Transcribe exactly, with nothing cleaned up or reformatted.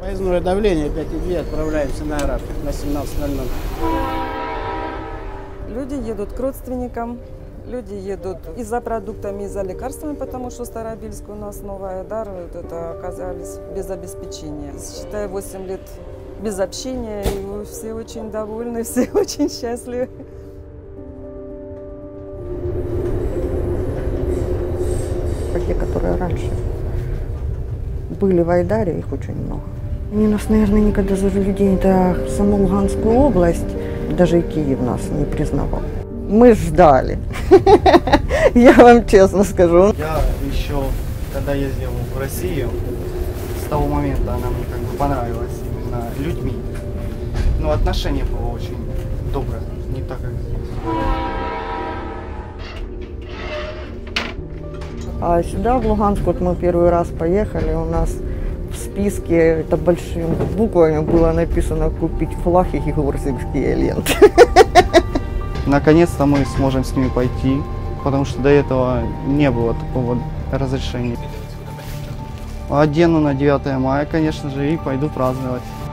Поездное давление пять и две, отправляемся на Аравию на семнадцать ноль ноль. Люди едут к родственникам, люди едут и за продуктами, и за лекарствами, потому что Старобельск у нас новая Айдар, вот это оказались без обеспечения. Считай, восемь лет без общения, и все очень довольны, все очень счастливы. Те, которые раньше были в Айдаре, их очень много. Они нас, наверное, никогда завели до саму Луганскую область, даже и Киев нас не признавал. Мы ждали, я вам честно скажу. Я еще, когда ездил в Россию, с того момента она мне как бы понравилась именно людьми. Но отношение было очень доброе, не так, как здесь. А сюда, в Луганск, вот мы первый раз поехали, у нас в списке, это большими буквами было написано «Купить флаг и георгиевские ленты». Наконец-то мы сможем с ними пойти, потому что до этого не было такого разрешения. Одену на девятое мая, конечно же, и пойду праздновать.